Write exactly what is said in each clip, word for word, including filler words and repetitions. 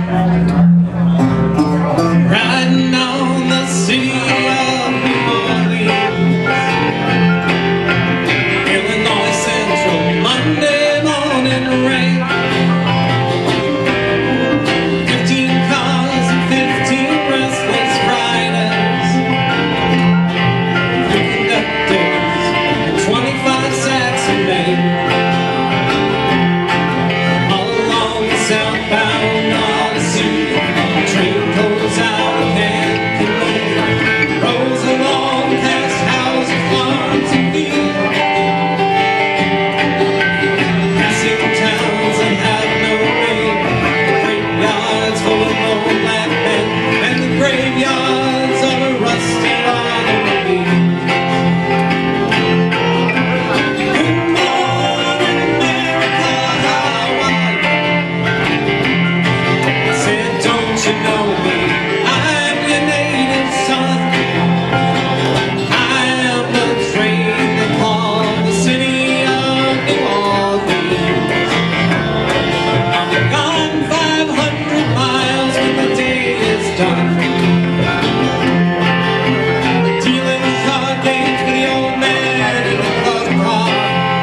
riding on the city of New Orleans, Illinois Central, Monday morning rain. Fifteen cars and fifteen restless riders, three conductors and twenty-five sacks of mail. All along the southbound Odyssey, the train goes out of hand canoe, rolls along past houses, farms and fields, passing towns that have no name, graveyards full of old black men, and the graveyards of a rusty automobile. Good morning, America, how are you? I said, don't you know me? I'm your native son. I am the train that called the city of New Orleans. I'm gone five hundred miles when the day is done, dealing card games with the old man in the club car.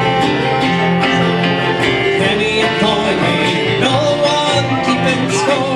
Penny and coin, ain't no one keeping score.